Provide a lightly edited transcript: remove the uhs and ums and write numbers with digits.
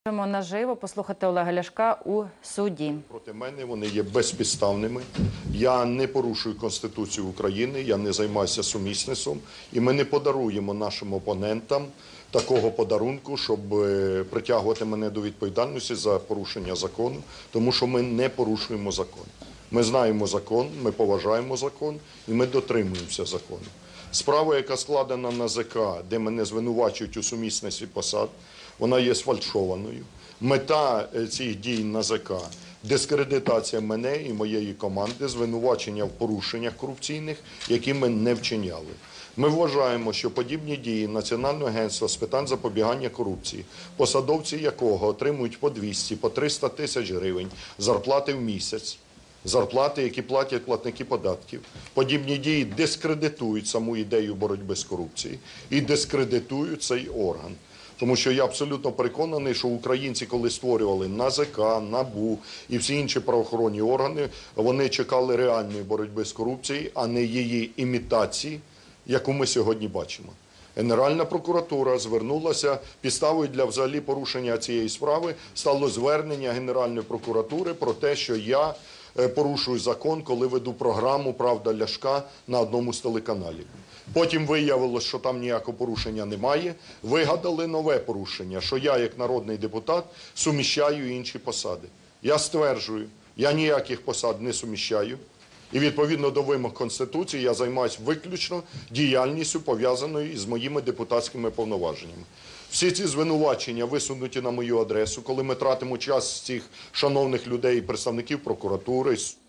Можемо наживо послухати Олега Ляшка у суді. Проти мене вони є безпідставними. Я не порушую Конституцію України, я не займаюся сумісництвом. І ми не подаруємо нашим опонентам такого подарунку, щоб притягувати мене до відповідальності за порушення закону, тому що ми не порушуємо закон. Ми знаємо закон, ми поважаємо закон і ми дотримуємося закону. Справа, яка складена на ЗК, де мене звинувачують у сумісництві посад, вона є сфальшованою. Мета цих дій на ЗК – дискредитація мене і моєї команди, звинувачення в порушеннях корупційних, які ми не вчиняли. Ми вважаємо, що подібні дії Національного агентства з питань запобігання корупції, посадовці якого отримують по 200, по 300 тисяч гривень зарплати в місяць, зарплати, які платять платники податків. Подібні дії дискредитують саму ідею боротьби з корупцією і дискредитують цей орган. Тому що я абсолютно переконаний, що українці, коли створювали НАЗК, НАБУ і всі інші правоохоронні органи, вони чекали реальної боротьби з корупцією, а не її імітації, яку ми сьогодні бачимо. Генеральна прокуратура звернулася, підставою для взагалі порушення цієї справи стало звернення Генеральної прокуратури про те, що я порушую закон, коли веду програму «Правда Ляшка» на одному з телеканалів. Потім виявилось, що там ніякого порушення немає. Вигадали нове порушення, що я, як народний депутат, суміщаю інші посади. Я стверджую, я ніяких посад не суміщаю. І відповідно до вимог Конституції я займаюся виключно діяльністю, пов'язаною з моїми депутатськими повноваженнями. Всі ці звинувачення висунуті на мою адресу, коли ми тратимо час цих шановних людей, представників прокуратури,